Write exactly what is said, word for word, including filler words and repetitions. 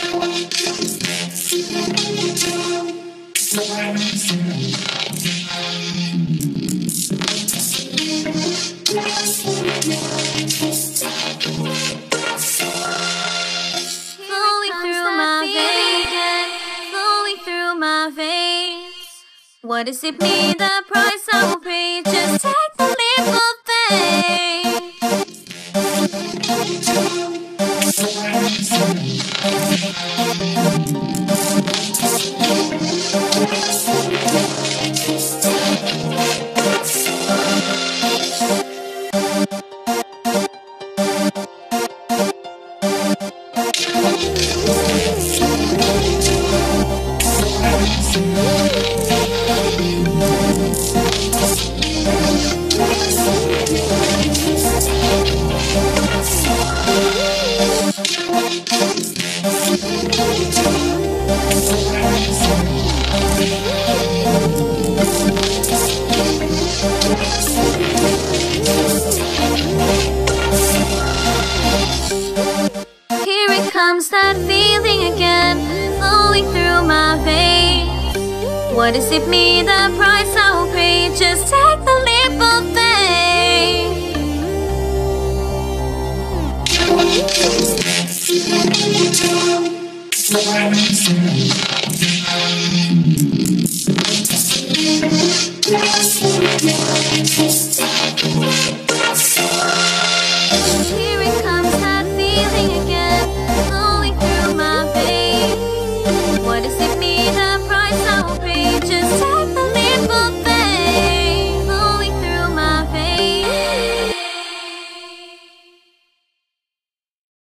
through my veins, flowing through my veins. What does it mean? The price I will pay. Just take the leap of faith. Here it comes, that feeling again, flowing through my veins. What does it mean? The price I will pay. Just take the leap of faith.